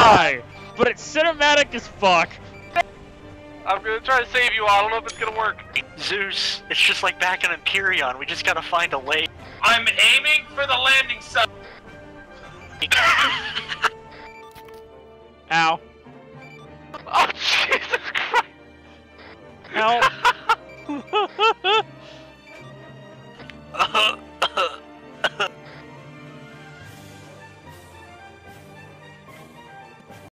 die, but it's cinematic as fuck. I'm gonna try to save you all. I don't know if it's gonna work. Zeus, it's just like back in Empyrean. We just gotta find a lane. I'm aiming for the landing site. Ow. Oh, Jesus Christ. Help.